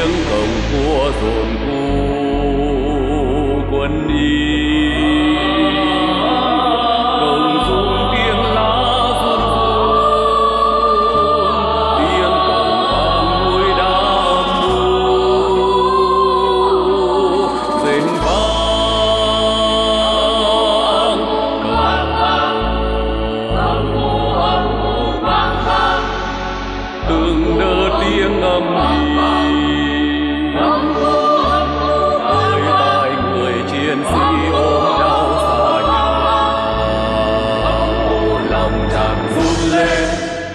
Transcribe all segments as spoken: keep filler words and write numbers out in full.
tiếng cồng của dồn cu quân y. Cồng rung tiếng lá run run, tiếng cồng vang núi đá âm u. Rền vang cồng vang âm u âm u vang vang, từng đợt tiếng âm ỉ. Chiến sĩ ôm đau xa nhà, lòng chàng run lên.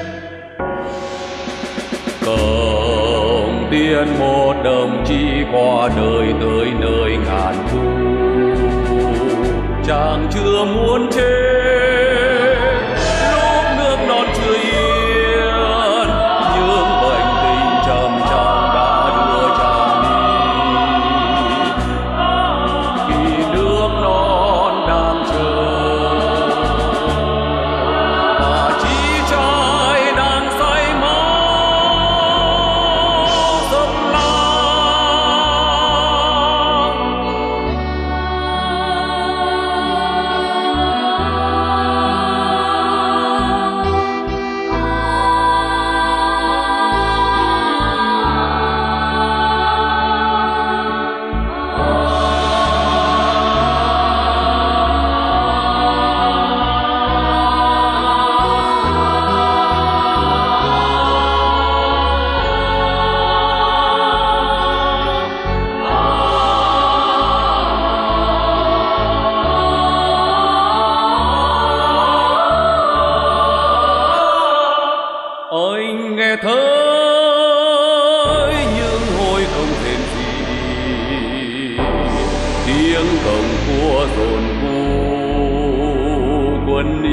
Cồng tiên một đồng chí qua đời tới nơi ngàn thu, chàng chưa muốn chết lúc nước non chưa yên, nhưng bệnh tình trầm trọng đã đưa chàng đi. Nước non đang chờ và chí trai đang say máu dâng lang. Anh nghe thấy những hồi không thêm gì, tiếng cồng của dồn cu quân y.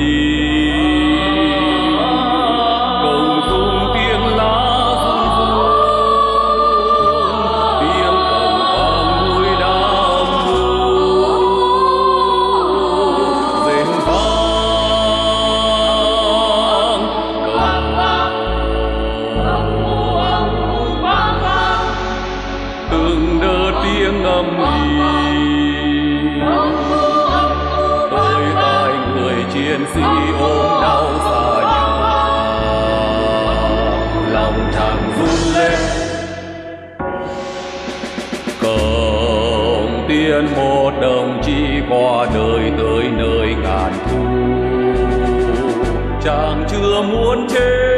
Cồng rung tiếng lá run run, tiếng cồng vang núi đá âm u. Rền vang cồng vang từng đợt tiếng âm ỉ tới tai người chiến sĩ ôm đau xa nhà, lòng chàng run lên. Cồng tiên một đồng chí qua đời tới nơi ngàn thu, chàng chưa muốn chết